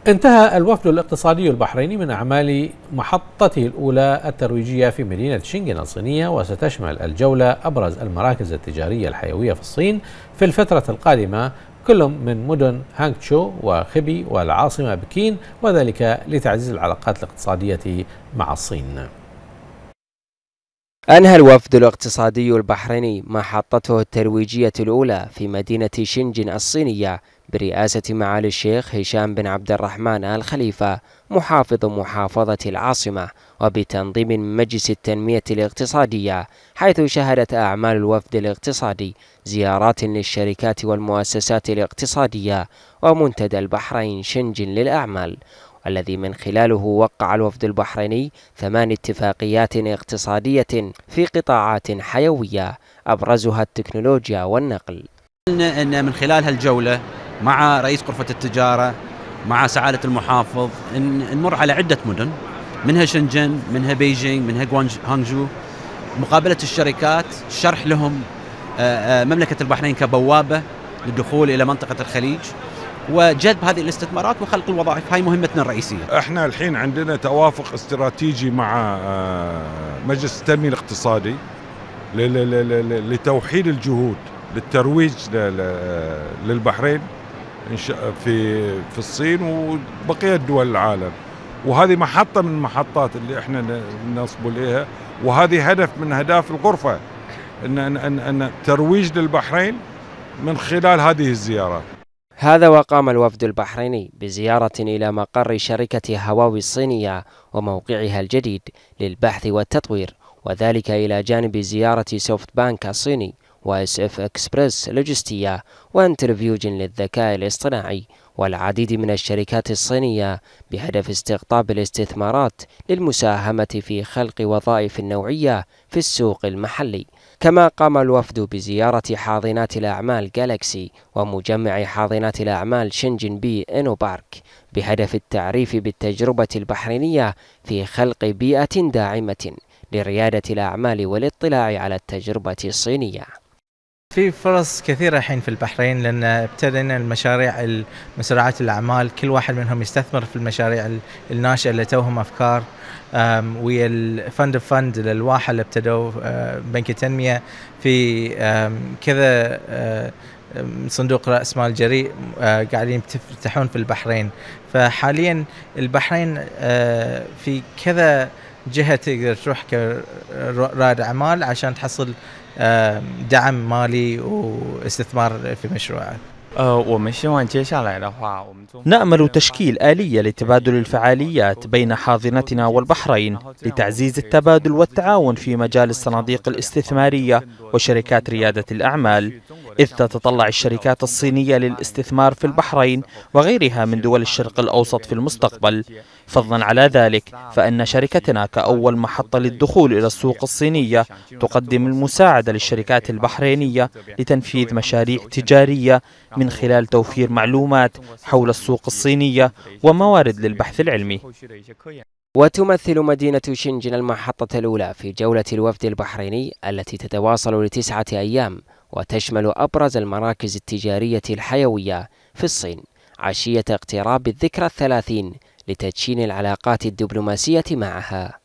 انتهى الوفد الاقتصادي البحريني من أعمال محطته الأولى الترويجية في مدينة شنغن الصينية، وستشمل الجولة أبرز المراكز التجارية الحيوية في الصين في الفترة القادمة، كل من مدن هانغتشو وخبي والعاصمة بكين، وذلك لتعزيز العلاقات الاقتصادية مع الصين. أنهى الوفد الاقتصادي البحريني محطته الترويجية الأولى في مدينة شنغن الصينية برئاسة معالي الشيخ هشام بن عبد الرحمن آل خليفة محافظ محافظة العاصمة، وبتنظيم من مجلس التنمية الاقتصادية، حيث شهدت أعمال الوفد الاقتصادي زيارات للشركات والمؤسسات الاقتصادية ومنتدى البحرين شنغن للأعمال، الذي من خلاله وقع الوفد البحريني 8 اتفاقيات اقتصادية في قطاعات حيوية أبرزها التكنولوجيا والنقل. إن من خلال هالجولة مع رئيس غرفة التجارة مع سعادة المحافظ نمر على عدة مدن، منها شنغن، منها بيجينغ، منها هانجو، مقابلة الشركات، شرح لهم مملكة البحرين كبوابة للدخول إلى منطقة الخليج وجذب هذه الاستثمارات وخلق الوظائف. هاي مهمتنا الرئيسية. احنا الحين عندنا توافق استراتيجي مع مجلس التنمية الاقتصادي لتوحيد الجهود للترويج للبحرين في الصين وبقية دول العالم، وهذه محطة من المحطات اللي احنا نصب إليها، وهذه هدف من أهداف الغرفة أن ترويج للبحرين من خلال هذه الزيارات. هذا وقام الوفد البحريني بزيارة إلى مقر شركة هواوي الصينية وموقعها الجديد للبحث والتطوير، وذلك إلى جانب زيارة سوفت بانك الصيني وإس إف إكسبرس لوجستية وانترفيوجن للذكاء الاصطناعي والعديد من الشركات الصينية بهدف استقطاب الاستثمارات للمساهمة في خلق وظائف نوعية في السوق المحلي. كما قام الوفد بزيارة حاضنات الأعمال جالاكسي ومجمع حاضنات الأعمال شنغن بي إنو بارك بهدف التعريف بالتجربة البحرينية في خلق بيئة داعمة لريادة الأعمال والاطلاع على التجربة الصينية. في فرص كثيرة الحين في البحرين، لأن ابتدينا مشروعات الأعمال، كل واحد منهم يستثمر في المشاريع الناشئة اللي توهم أفكار، ويا الفند للواحة اللي ابتدوا بنك التنمية في كذا صندوق رأس مال جريء قاعدين يفتحون في البحرين. فحاليا البحرين في كذا جهة تقدر تروح كرائد أعمال عشان تحصل دعم مالي واستثمار في مشروعات. نأمل تشكيل آلية لتبادل الفعاليات بين حاضنتنا والبحرين لتعزيز التبادل والتعاون في مجال الصناديق الاستثمارية وشركات ريادة الأعمال، إذ تتطلع الشركات الصينية للاستثمار في البحرين وغيرها من دول الشرق الأوسط في المستقبل. فضلا على ذلك فإن شركتنا كأول محطة للدخول إلى السوق الصينية تقدم المساعدة للشركات البحرينية لتنفيذ مشاريع تجارية من خلال توفير معلومات حول السوق الصينية وموارد للبحث العلمي. وتمثل مدينة شنغن المحطة الأولى في جولة الوفد البحريني التي تتواصل ل9 أيام، وتشمل أبرز المراكز التجارية الحيوية في الصين عشية اقتراب الذكرى 30 لتدشين العلاقات الدبلوماسية معها.